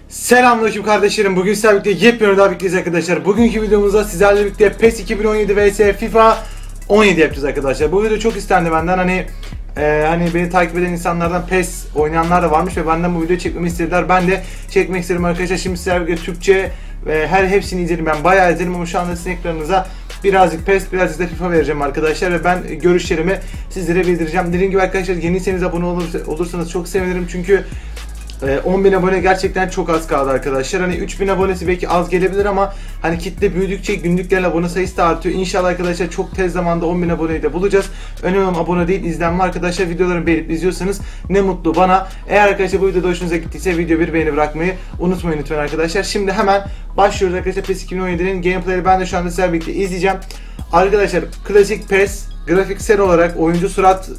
Selamünaleyküm kardeşlerim. Bugün sizlerle birlikte yepyeni daha birlikteyiz arkadaşlar. Bugünkü videomuzda sizlerle birlikte PES 2017 vs FIFA 17 yapacağız arkadaşlar. Bu video çok istendi benden. Hani beni takip eden insanlardan PES oynayanlar da varmış ve benden bu videoyu çekmemi istediler. Ben de çekmek istedim arkadaşlar. Şimdi sizlerle birlikte Türkçe ve hepsini izledim. Ben bayağı izledim ama şu anda sizin ekranınıza birazcık PES, birazcık da FIFA vereceğim arkadaşlar ve ben görüşlerimi sizlere bildireceğim. Dediğim gibi arkadaşlar, yeniyseniz abone olursanız çok sevinirim çünkü 10.000 abone gerçekten çok az kaldı arkadaşlar. Hani 3.000 abonesi belki az gelebilir ama hani kitle büyüdükçe günlük gelen abone sayısı da artıyor. İnşallah arkadaşlar çok tez zamanda 10.000 aboneyi de bulacağız. Önemli olan abone değil, izlenme arkadaşlar. Videolarımı beğenip izliyorsanız ne mutlu bana. Eğer arkadaşlar bu videoda hoşunuza gittiyse video bir beğeni bırakmayı unutmayın lütfen arkadaşlar. Şimdi hemen başlıyoruz arkadaşlar. PES 2017'nin gameplay'i ben de şu anda sizlerle birlikte izleyeceğim. Arkadaşlar klasik PES grafiksel olarak oyuncu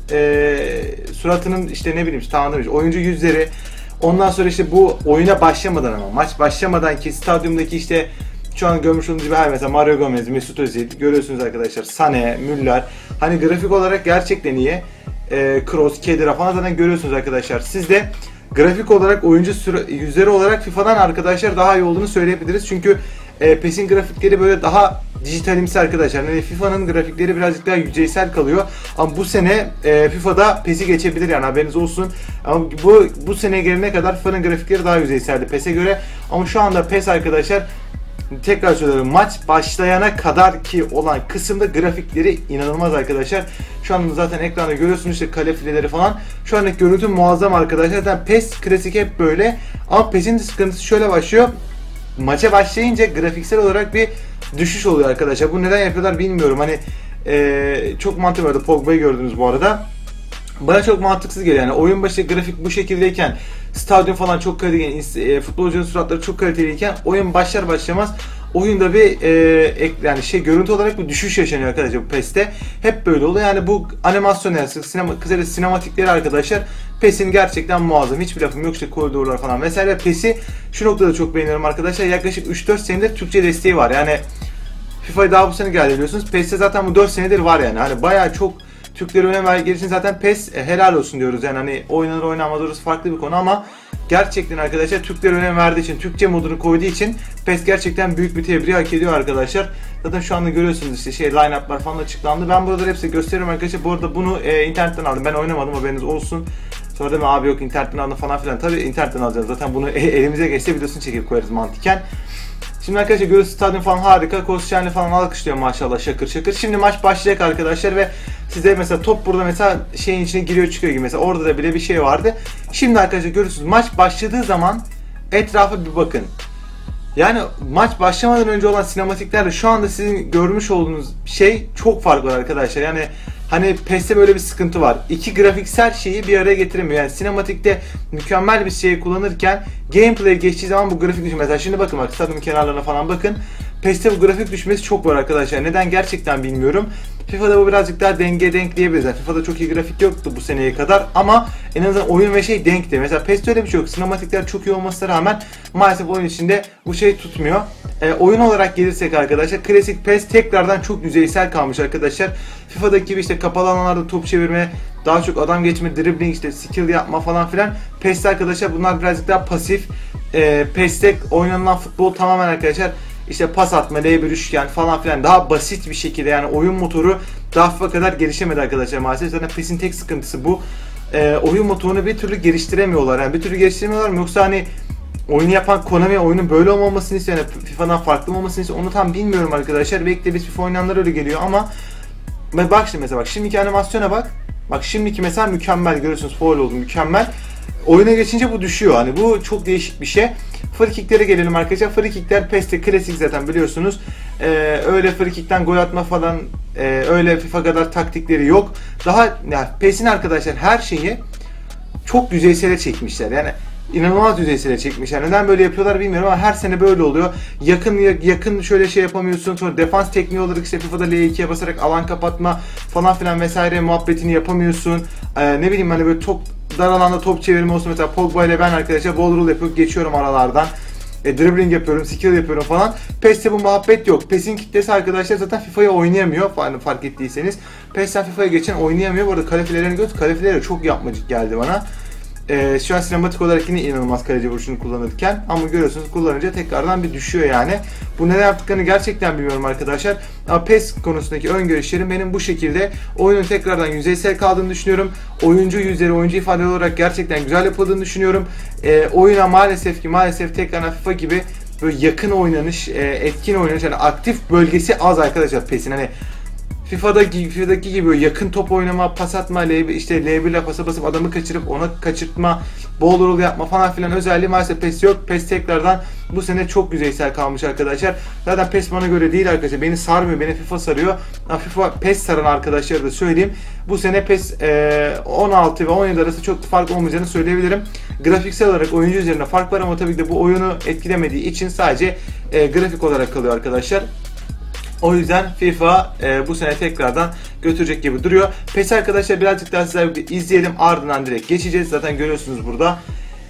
suratının işte ne bileyim tamamlamış oyuncu yüzleri. Ondan sonra işte bu oyuna başlamadan ama maç başlamadan ki stadyumdaki işte şu an görmüş olduğunuz gibi mesela Mario Gomez, Mesut Özil görüyorsunuz arkadaşlar, Sané, Müller, hani grafik olarak gerçekten iyi. Kroos, Khedira falan zaten görüyorsunuz arkadaşlar. Siz de grafik olarak oyuncu yüzleri olarak FIFA'dan arkadaşlar daha iyi olduğunu söyleyebiliriz. Çünkü PES'in grafikleri böyle daha dijitalimsi arkadaşlar. Yani FIFA'nın grafikleri birazcık daha yüzeysel kalıyor. Ama bu sene FIFA'da PES'i geçebilir, yani haberiniz olsun. Ama bu sene gelene kadar FIFA'nın grafikleri daha yüzeyseldi PES'e göre. Ama şu anda PES arkadaşlar, tekrar söylüyorum, maç başlayana kadar ki olan kısımda grafikleri inanılmaz arkadaşlar. Şu anda zaten ekranda görüyorsunuz işte kale fileleri falan. Şu andaki görüntü muazzam arkadaşlar. Zaten PES klasik hep böyle. Ama PES'in sıkıntısı şöyle başlıyor. Maça başlayınca grafiksel olarak bir düşüş oluyor arkadaşlar. Bu neden yapıyorlar bilmiyorum. Hani çok mantıklı vardı. Pogba'yı gördünüz bu arada. Bana çok mantıksız geliyor. Yani oyun başı grafik bu şekildeyken, stadyum falan çok kaliteli, futbolcunun suratları çok kaliteliyken oyun başlar başlamaz oyunda bir yani görüntü olarak bir düşüş yaşanıyor arkadaşlar bu PES'te. Hep böyle oluyor. Yani bu animasyon sinematikleri arkadaşlar PES'in gerçekten muazzam. Hiçbir lafım yok, işte koridorlar falan vesaire. PES'i şu noktada çok beğeniyorum arkadaşlar. Yaklaşık 3-4 senedir Türkçe desteği var. Yani FIFA'ya daha bu sene geldi biliyorsunuz. PES'te zaten bu 4 senedir var yani. Hani bayağı çok Türklere önem verdiği için zaten PES helal olsun diyoruz. Yani hani oynanır oynanmaz orası farklı bir konu ama gerçekten arkadaşlar Türklere önem verdiği için, Türkçe modunu koyduğu için PES gerçekten büyük bir tebriği hak ediyor arkadaşlar. Zaten şu anda görüyorsunuz işte line-up'lar falan açıklandı. Ben buraları hepsi gösteriyorum arkadaşlar. Bu arada bunu internetten aldım. Ben oynamadım, haberiniz olsun. Sonra da abi yok internetten aldım falan filan. Tabii internetten alacağız. Zaten bunu elimize geçse videosunu çekip koyarız mantıken. Şimdi arkadaşlar görüyorsunuz stadyum falan harika. Koscielny falan alkışlıyor maşallah, şakır şakır. Şimdi maç başlayacak arkadaşlar ve size mesela top burada mesela şeyin içine giriyor çıkıyor gibi. Mesela orada da bile bir şey vardı. Şimdi arkadaşlar görüyorsunuz maç başladığı zaman etrafa bir bakın. Yani maç başlamadan önce olan sinematiklerle şu anda sizin görmüş olduğunuz şey çok farklı arkadaşlar. Yani hani PES'te böyle bir sıkıntı var. İki grafiksel şeyi bir araya getiremiyor. Yani sinematikte mükemmel bir şey kullanırken gameplay geçtiği zaman bu grafik düşüyor. Mesela şimdi bakın, stadyum kenarlarına falan bakın. PES'te bu grafik düşmesi çok var arkadaşlar. Neden gerçekten bilmiyorum. FIFA'da bu birazcık daha denk diyebiliriz. Yani FIFA'da çok iyi grafik yoktu bu seneye kadar ama en azından oyun ve denkti. Mesela PES'te öyle bir şey yok. Sinematikler çok iyi olmasına rağmen maalesef oyun içinde bu şey tutmuyor. Oyun olarak gelirsek arkadaşlar, klasik PES tekrardan çok yüzeysel kalmış arkadaşlar. FIFA'daki gibi işte kapalı alanlarda top çevirme, daha çok adam geçme, dribbling, işte skill yapma falan filan. PES'te arkadaşlar bunlar birazcık daha pasif. PES'te oynanılan futbol tamamen arkadaşlar İşte pas atma, L1 üçgen falan filan, daha basit bir şekilde, yani oyun motoru daha FIFA kadar gelişemedi arkadaşlar maalesef. Zaten PES'in tek sıkıntısı bu. Oyun motorunu bir türlü geliştiremiyorlar. Yani bir türlü geliştiremiyorlar mı, yoksa hani oyunu yapan Konami oyunun böyle olmamasını istiyor, yani FIFA'dan farklı olmasını istiyor, onu tam bilmiyorum arkadaşlar. Belki de biz FIFA oynayanlar öyle geliyor ama bak şimdi mesela, bak şimdiki animasyona bak. Bak şimdiki mesela mükemmel, görüyorsunuz foul oldu, mükemmel. Oyuna geçince bu düşüyor. Hani bu çok değişik bir şey. Free kick'lere gelelim arkadaşlar. Free kick'ler PES'te klasik zaten biliyorsunuz. Öyle free kick'ten gol atma falan öyle FIFA kadar taktikleri yok. Daha yani PES'in arkadaşlar her şeyi çok yüzeysele çekmişler. Yani inanılmaz yüzeysele çekmişler. Neden böyle yapıyorlar bilmiyorum ama her sene böyle oluyor. Yakın şöyle şey yapamıyorsun. Sonra defans tekniği olarak işte FIFA'da L2'ye basarak alan kapatma falan filan vesaire muhabbetini yapamıyorsun. Ne bileyim hani böyle top dar alanda top çevirme olsun, mesela Pogba ile ben arkadaşlar wall rule yapıp geçiyorum aralardan. Dribbling yapıyorum, skill yapıyorum falan. PES'te bu muhabbet yok. PES'in kitlesi arkadaşlar zaten FIFA'ya oynayamıyor. Fark ettiyseniz. PES'ten FIFA'ya geçen oynayamıyor. Bu arada kale filelerini gördük. Kale fileleri çok yapmacık geldi bana. Şu an sinematik olarak yine inanılmaz kaleci vuruşunu kullanırken, ama görüyorsunuz kullanınca tekrardan bir düşüyor yani. Bu neden yaptıklarını gerçekten bilmiyorum arkadaşlar. Ama PES konusundaki ön görüşlerim benim bu şekilde. Oyunun tekrardan yüzeysel kaldığını düşünüyorum. Oyuncu yüzleri, oyuncu ifadeleri olarak gerçekten güzel yapıldığını düşünüyorum. Oyuna maalesef tekrardan FIFA gibi böyle yakın oynanış, etkin oynanış, yani aktif bölgesi az arkadaşlar PES'in. Hani FIFA'daki gibi böyle yakın top oynama, pas atma, L1 ile pasa basıp adamı kaçırıp ona kaçırtma, ball roll yapma falan filan özelliği maalesef PES yok. PES tekrardan bu sene çok yüzeysel kalmış arkadaşlar. Zaten PES bana göre değil arkadaşlar. Beni sarmıyor, beni FIFA sarıyor. Ama FIFA PES saran arkadaşlara da söyleyeyim. Bu sene PES 16 ve 17 arası çok fark olmayacağını söyleyebilirim. Grafiksel olarak oyuncu üzerine fark var ama tabii ki de bu oyunu etkilemediği için sadece grafik olarak kalıyor arkadaşlar. O yüzden FIFA bu sene tekrardan götürecek gibi duruyor. PES arkadaşlar birazcık daha sizlerle izleyelim, ardından direkt geçeceğiz. Zaten görüyorsunuz burada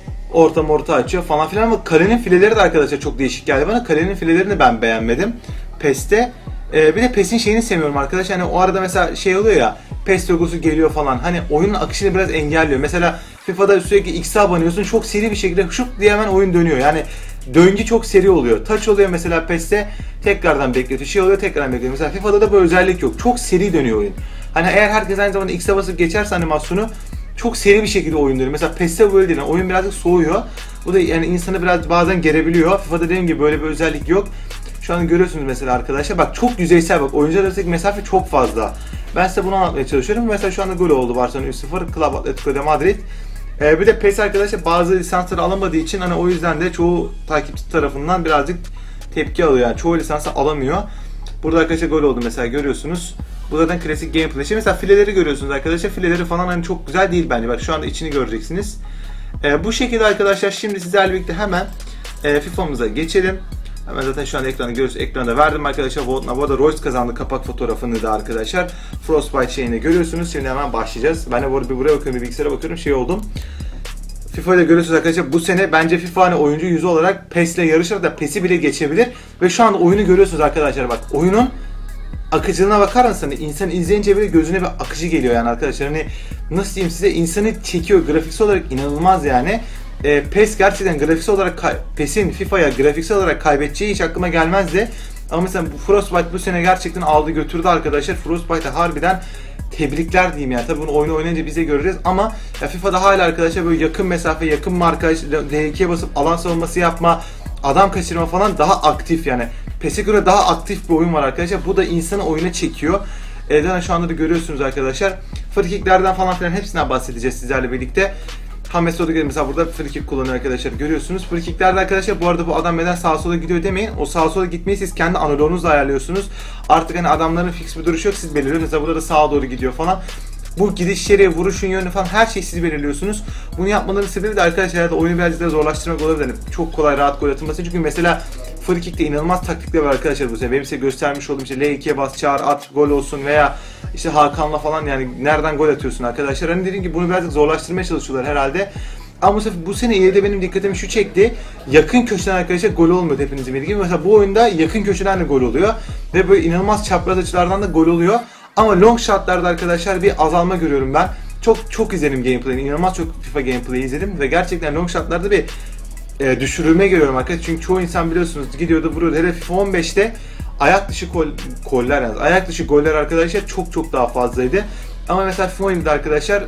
orta açıyor falan filan, ama kalenin fileleri de arkadaşlar çok değişik geldi bana. Kalenin filelerini ben beğenmedim PES'te. Bir de PES'in şeyini sevmiyorum arkadaşlar. Hani o arada mesela şey oluyor ya, PES logosu geliyor falan. Hani oyunun akışını biraz engelliyor. Mesela FIFA'da sürekli X'e banıyorsun. Çok seri bir şekilde şup diye hemen oyun dönüyor. Yani döngü çok seri oluyor. Touch oluyor mesela PES'te, tekrardan bekletiyor. Şey oluyor, tekrardan bekletiyor. Mesela FIFA'da da bu özellik yok. Çok seri dönüyor oyun. Hani eğer herkes aynı zamanda X'e basıp geçerse animasyonu, çok seri bir şekilde oyun dönüyor. Mesela PES'te böyle değil. Yani oyun birazcık soğuyor. Bu da yani insanı biraz bazen gerebiliyor. FIFA'da dediğim gibi böyle bir özellik yok. Şu an görüyorsunuz mesela arkadaşlar. Bak çok yüzeysel, bak oyuncular arasındaki mesafe çok fazla. Ben size bunu anlatmaya çalışıyorum. Mesela şu anda gol oldu Barcelona 3-0. Club Atletico de Madrid. Bir de PES arkadaşlar bazı lisansları alamadığı için hani o yüzden de çoğu takipçi tarafından birazcık tepki alıyor. Yani çoğu lisansı alamıyor. Burada arkadaşlar gol oldu mesela, görüyorsunuz. Bu zaten klasik gameplay. Şimdi mesela fileleri görüyorsunuz arkadaşlar. Fileleri falan hani çok güzel değil bence. Bak şu anda içini göreceksiniz. Bu şekilde arkadaşlar, şimdi sizlerle birlikte hemen FIFA'mıza geçelim. Hemen zaten şu anda ekranda görüyorsunuz. Ekranda verdim arkadaşlar. Bu arada Royce kazandı kapak fotoğrafını da arkadaşlar. Frostbite şeyini görüyorsunuz. Şimdi hemen başlayacağız. Ben de bu arada bir buraya bakıyorum, bir bilgisayara bakıyorum. Şey oldum. FIFA'yı da görüyorsunuz arkadaşlar. Bu sene bence FIFA hani oyuncu yüzü olarak PES'le yarışır da PES'i bile geçebilir. Ve şu anda oyunu görüyorsunuz arkadaşlar. Bak oyunun akıcılığına bakar mısınız? İnsan izleyince bile gözüne bir akıcı geliyor yani arkadaşlar. Hani nasıl diyeyim size, insanı çekiyor. Grafiksel olarak inanılmaz yani. PES gerçekten grafiksel olarak PES'in FIFA'ya grafiksel olarak kaybedeceği hiç aklıma gelmezdi. Ama mesela bu Frostbite bu sene gerçekten aldı götürdü arkadaşlar. Frostbite'a harbiden tebrikler diyeyim yani. Tabii bunu oyunu oynayınca biz de göreceğiz ama ya FIFA'da hala arkadaşlar böyle yakın mesafe, yakın markaj, D2'ye basıp alan savunması yapma, adam kaçırma falan daha aktif yani. PES'e göre daha aktif bir oyun var arkadaşlar. Bu da insanı oyuna çekiyor. Zaten şu anda da görüyorsunuz arkadaşlar. Free kicklerden falan filan hepsinden bahsedeceğiz sizlerle birlikte. James Rodriguez mesela burada free kick kullanıyor arkadaşlar, görüyorsunuz. Free kicklerde arkadaşlar bu arada bu adam neden sağa sola gidiyor demeyin. O sağa sola gitmeyi siz kendi analogunuzla ayarlıyorsunuz. Artık hani adamların fix bir duruşu yok, siz belirliyorsunuz. Mesela burada da sağa doğru gidiyor falan. Bu gidiş yeri, vuruşun yönü falan her şeyi siz belirliyorsunuz. Bunu yapmaların sebebi de arkadaşlar oyunu birazcık daha zorlaştırmak olabilir. Yani çok kolay, rahat gol atılması. Çünkü mesela free kick'te inanılmaz taktikler var arkadaşlar bu sefer. Benim size göstermiş olduğum işte L2'ye bas, çağır, at, gol olsun veya işte Hakan'la falan yani nereden gol atıyorsun arkadaşlar. Hani dediğim gibi bunu birazcık zorlaştırmaya çalışıyorlar herhalde. Ama bu sene ileride benim dikkatimi şu çekti. Yakın köşeden arkadaşlar gol olmuyor hepinizin bildiği gibi. Mesela bu oyunda yakın köşeden de gol oluyor. Ve böyle inanılmaz çapraz açılardan da gol oluyor. Ama long shotlarda arkadaşlar bir azalma görüyorum ben. Çok izledim gameplay'ini. İnanılmaz çok FIFA gameplay'i izledim. Ve gerçekten long shotlarda bir düşürülme görüyorum arkadaşlar. Çünkü çoğu insan biliyorsunuz gidiyordu vuruyordu. Hele FIFA 15'te ayak dışı goller yani. Ayak dışı goller arkadaşlar çok daha fazlaydı. Ama mesela FIFA 17'de arkadaşlar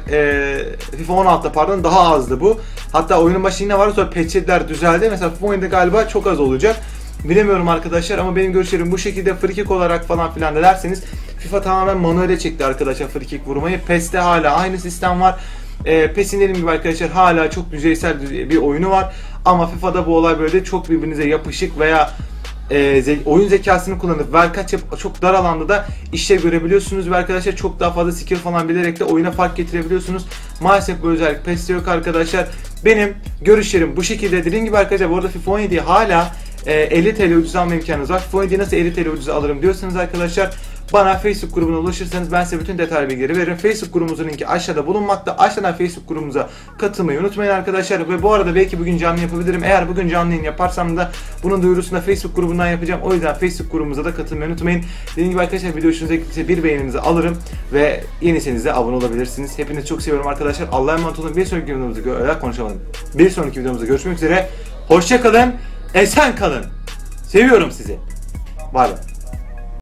FIFA 16'da pardon daha azdı bu. Hatta oyunun başı yine vardı, sonra patch'ler düzeldi. Mesela FIFA 17'de galiba çok az olacak. Bilemiyorum arkadaşlar ama benim görüşlerim bu şekilde. Free kick olarak falan filan da derseniz FIFA tamamen manuele çekti arkadaşlar free kick vurmayı. PES'te hala aynı sistem var. PES'in dediğim gibi arkadaşlar hala çok yüzeysel bir oyunu var. Ama FIFA'da bu olay böyle çok birbirinize yapışık veya oyun zekasını kullanıp verkaç çok dar alanda da işlev görebiliyorsunuz ve arkadaşlar çok daha fazla skill falan bilerek de oyuna fark getirebiliyorsunuz. Maalesef bu özellik PES'te yok arkadaşlar. Benim görüşlerim bu şekilde. Dediğim gibi arkadaşlar bu arada FIFA 17'yi hala 50 TL ucuz alma imkanınız var. FIFA 17'yi nasıl 50 TL ucuz alırım diyorsanız arkadaşlar bana Facebook grubuna ulaşırsanız ben size bütün detaylı bilgileri veririm. Facebook grubumuzun linki aşağıda bulunmakta. Aşağıdan Facebook grubumuza katılmayı unutmayın arkadaşlar. Ve bu arada belki bugün canlı yapabilirim. Eğer bugün canlı yayın yaparsam da bunun duyurusunu da Facebook grubundan yapacağım. O yüzden Facebook grubumuza da katılmayı unutmayın. Dediğim gibi arkadaşlar, video hoşunuza gittiyse bir beğeninizi alırım ve yeniyseniz de abone olabilirsiniz. Hepinizi çok seviyorum arkadaşlar. Allah'a emanet olun. Bir sonraki videomuzda konuşamadım. Bir sonraki videomuzda görüşmek üzere. Hoşça kalın. Esen kalın. Seviyorum sizi. Bay bay.